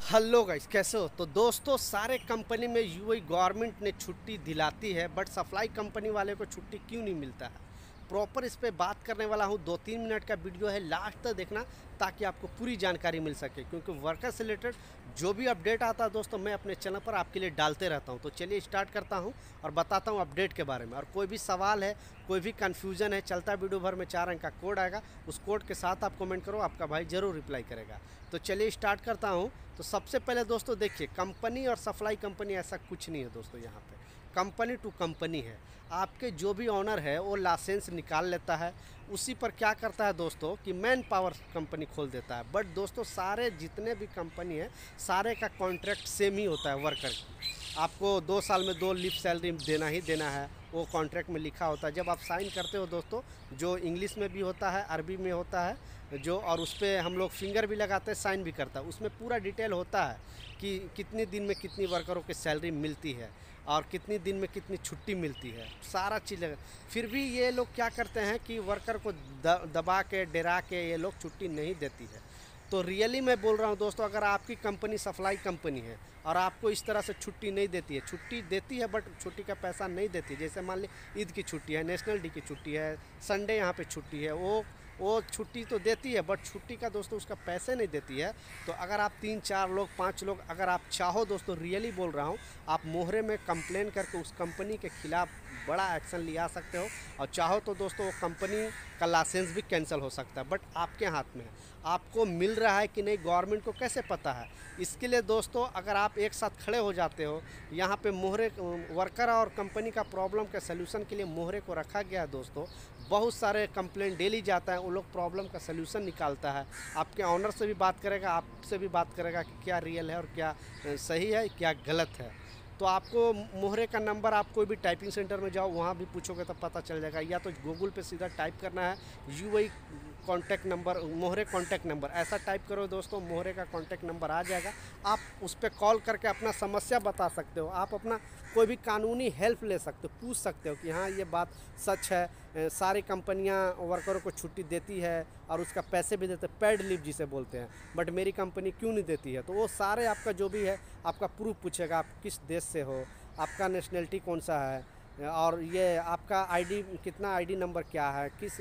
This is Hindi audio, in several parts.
हेलो गाइस, कैसे हो? तो दोस्तों, सारे कंपनी में यूएई गवर्नमेंट ने छुट्टी दिलाती है, बट सप्लाई कंपनी वाले को छुट्टी क्यों नहीं मिलता है? प्रॉपर इस पे बात करने वाला हूँ। 2-3 मिनट का वीडियो है, लास्ट तक देखना ताकि आपको पूरी जानकारी मिल सके, क्योंकि वर्कर से रिलेटेड जो भी अपडेट आता है दोस्तों, मैं अपने चैनल पर आपके लिए डालते रहता हूँ। तो चलिए स्टार्ट करता हूँ और बताता हूँ अपडेट के बारे में। और कोई भी सवाल है, कोई भी कन्फ्यूजन है, चलता वीडियो भर में 4 अंक का कोड आएगा, उस कोड के साथ आप कमेंट करो, आपका भाई ज़रूर रिप्लाई करेगा। तो चलिए स्टार्ट करता हूँ। तो सबसे पहले दोस्तों देखिए, कंपनी और सप्लाई कंपनी ऐसा कुछ नहीं है दोस्तों। यहाँ पे कंपनी टू कंपनी है। आपके जो भी ऑनर है वो लाइसेंस निकाल लेता है, उसी पर क्या करता है दोस्तों कि मैन पावर कंपनी खोल देता है। बट दोस्तों, सारे जितने भी कंपनी है, सारे का कॉन्ट्रैक्ट सेम ही होता है। वर्कर की आपको 2 साल में 2 लीव सैलरी देना ही देना है, वो कॉन्ट्रैक्ट में लिखा होता है। जब आप साइन करते हो दोस्तों, जो इंग्लिश में भी होता है, अरबी में होता है जो, और उस पर हम लोग फिंगर भी लगाते हैं, साइन भी करता है। उसमें पूरा डिटेल होता है कि कितने दिन में कितनी वर्करों की सैलरी मिलती है और कितनी दिन में कितनी छुट्टी मिलती है, सारा चीज़। फिर भी ये लोग क्या करते हैं कि वर्कर को दबा के, डरा के ये लोग छुट्टी नहीं देती है। तो रियली मैं बोल रहा हूँ दोस्तों, अगर आपकी कंपनी सप्लाई कंपनी है और आपको इस तरह से छुट्टी नहीं देती है, छुट्टी देती है बट छुट्टी का पैसा नहीं देती, जैसे मान ली ईद की छुट्टी है, नेशनल डे की छुट्टी है, संडे यहाँ पे छुट्टी है, वो छुट्टी तो देती है बट छुट्टी का दोस्तों उसका पैसे नहीं देती है। तो अगर आप 3-4 लोग, 5 लोग, अगर आप चाहो दोस्तों, रियली बोल रहा हूँ, आप मोहरे में कंप्लेन करके उस कंपनी के खिलाफ बड़ा एक्शन लिया सकते हो। और चाहो तो दोस्तों वो कंपनी का लाइसेंस भी कैंसिल हो सकता है। बट आपके हाथ में है, आपको मिल रहा है कि नहीं, गवर्नमेंट को कैसे पता है? इसके लिए दोस्तों, अगर आप एक साथ खड़े हो जाते हो, यहाँ पे मोहरे, वर्कर और कंपनी का प्रॉब्लम के सलूशन के लिए मोहरे को रखा गया है दोस्तों। बहुत सारे कंप्लेंट डेली जाता है, वो लोग प्रॉब्लम का सलूशन निकालता है। आपके ऑनर से भी बात करेगा, आपसे भी बात करेगा कि क्या रियल है और क्या सही है, क्या गलत है। तो आपको मोहरे का नंबर, आप कोई भी टाइपिंग सेंटर में जाओ, वहाँ भी पूछोगे तो पता चल जाएगा। या तो गूगल पे सीधा टाइप करना है UAE contact number, Mohre contact number, ऐसा टाइप करो दोस्तों, मोहरे का कॉन्टैक्ट नंबर आ जाएगा। आप उस पर कॉल करके अपना समस्या बता सकते हो, आप अपना कोई भी कानूनी हेल्प ले सकते हो, पूछ सकते हो कि हाँ ये बात सच है, सारी कंपनियां वर्करों को छुट्टी देती है और उसका पैसे भी देते हैं, पेड लीव जिसे बोलते हैं, बट मेरी कंपनी क्यों नहीं देती है। तो वो सारे आपका जो भी है, आपका प्रूफ पूछेगा, आप किस देश से हो, आपका नेशनलिटी कौन सा है, और ये आपका आईडी, कितना आईडी नंबर क्या है, किस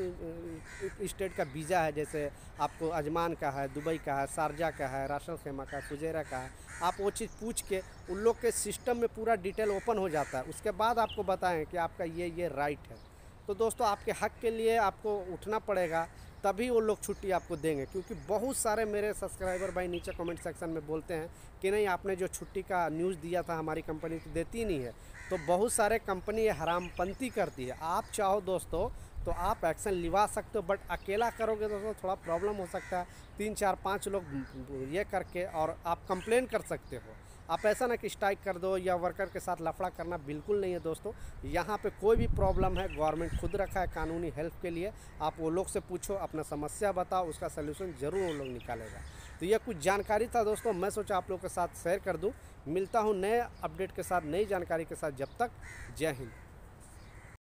स्टेट का वीज़ा है, जैसे आपको अजमान का है, दुबई का है, शारजा का है, राशल खेमा का है, फुजेरा का है। आप वो चीज़ पूछ के उन लोग के सिस्टम में पूरा डिटेल ओपन हो जाता है। उसके बाद आपको बताएं कि आपका ये राइट है। तो दोस्तों, आपके हक के लिए आपको उठना पड़ेगा, तभी वो लोग छुट्टी आपको देंगे। क्योंकि बहुत सारे मेरे सब्सक्राइबर भाई नीचे कमेंट सेक्शन में बोलते हैं कि नहीं, आपने जो छुट्टी का न्यूज़ दिया था, हमारी कंपनी तो देती नहीं है। तो बहुत सारे कंपनी ये हरामपंती करती है। आप चाहो दोस्तों तो आप एक्शन लिवा सकते हो, बट अकेला करोगे दोस्तों थोड़ा प्रॉब्लम हो सकता है। 3-4-5 लोग ये करके, और आप कंप्लेन कर सकते हो। आप ऐसा ना कि स्ट्राइक कर दो या वर्कर के साथ लफड़ा करना बिल्कुल नहीं है दोस्तों। यहाँ पे कोई भी प्रॉब्लम है, गवर्नमेंट खुद रखा है कानूनी हेल्प के लिए। आप वो लोग से पूछो, अपना समस्या बताओ, उसका सलूशन ज़रूर वो लोग निकालेगा। तो ये कुछ जानकारी था दोस्तों, मैं सोचा आप लोग के साथ शेयर कर दूँ। मिलता हूँ नए अपडेट के साथ, नई जानकारी के साथ। जब तक, जय हिंद।